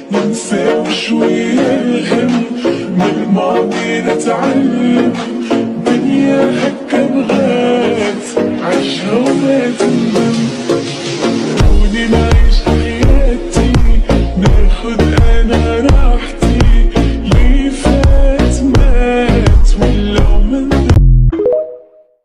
ننسى وشوية الهم، من الماضي نتعلم. دنيا هكا بغات عيشها وما تندم.